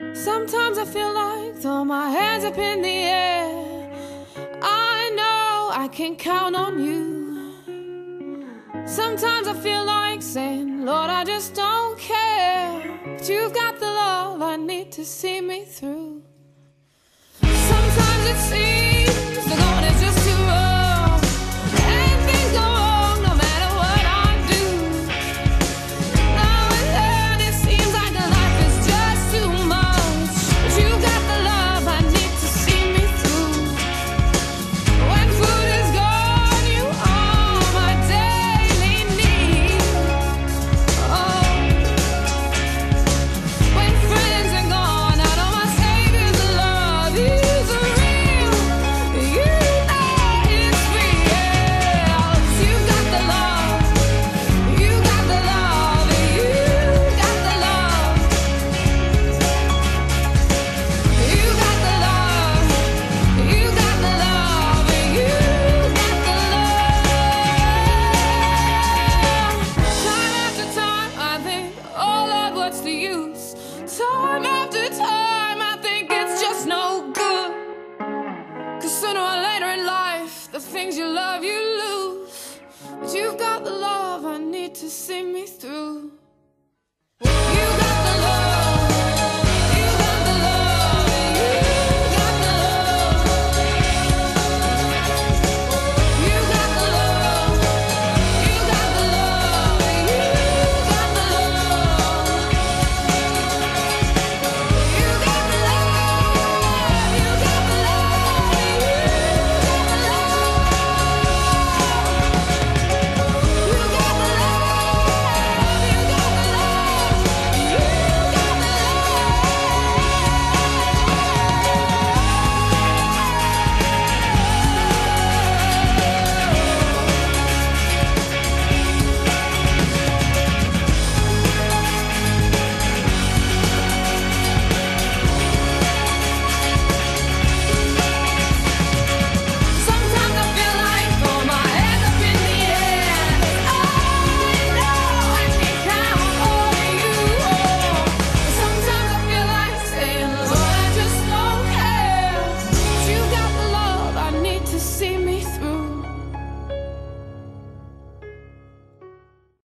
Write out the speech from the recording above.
Sometimes I feel like throw my hands up in the air. I know I can count on you. Sometimes I feel like saying, Lord, I just don't care. But you've got the love I need to see me through. Sometimes it seems the going is just too rough, and things go wrong no matter what I do. Now and then it seems like life is just too much, but you've got the love I need to see me through. When food is gone, you are my daily need. Oh, when friends are gone, I know my Savior's love is real. You know it's real. You got the love. You got the love. You got the love. You got the love. You got the love. You got the love. Time after time, I think, oh Lord, what's the use? Time after time, I think it's just no good. 'Cause sooner or later in life, the things you love, you lose. But you've got the love I need to see me through.